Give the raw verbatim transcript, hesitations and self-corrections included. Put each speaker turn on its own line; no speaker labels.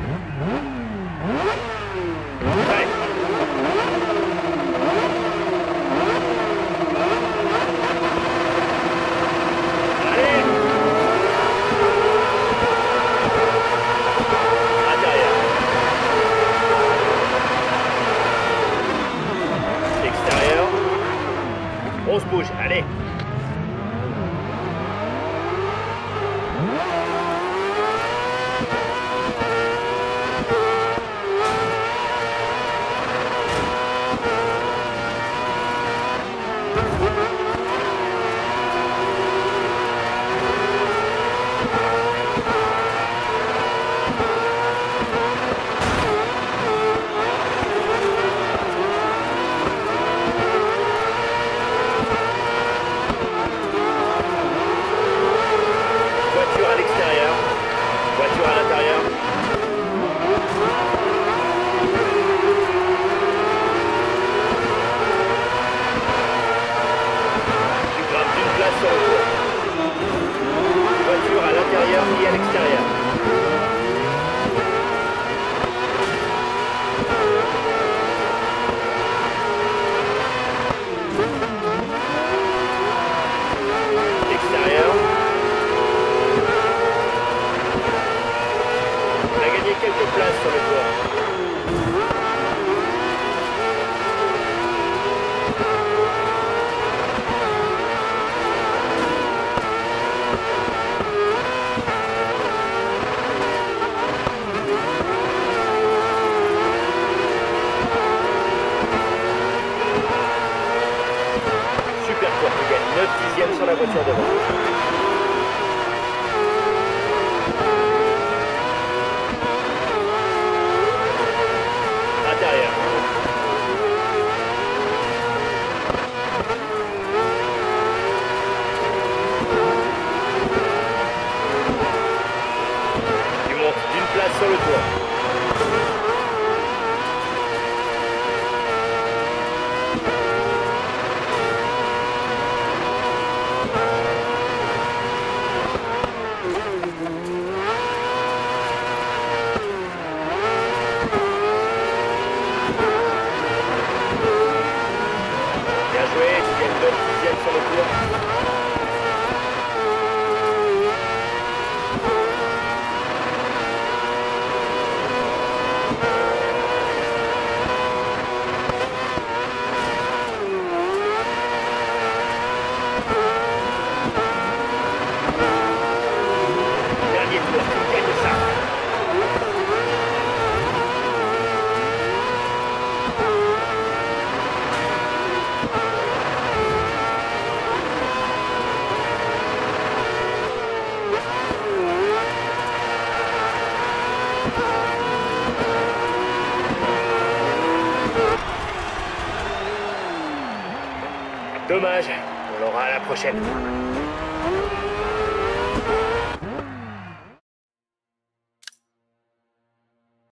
Prêt. Allez. Intérieur. Extérieur. On se bouge, allez. Voiture à l'extérieur. Voiture à l'intérieur. Tu grappes d'une place sur le toit. Voiture à l'intérieur et à l'extérieur. Extérieur. On a gagné quelques places sur le toit. Super tour, tu gagnes neuf dixièmes sur la voiture devant. Intérieur. Tu montes d'une place sur le toit. Bien joué, tu gagnes neuf dixièmes sur le tour. Dernier tour, tu gagnes ça. Dommage, on l'aura à la prochaine.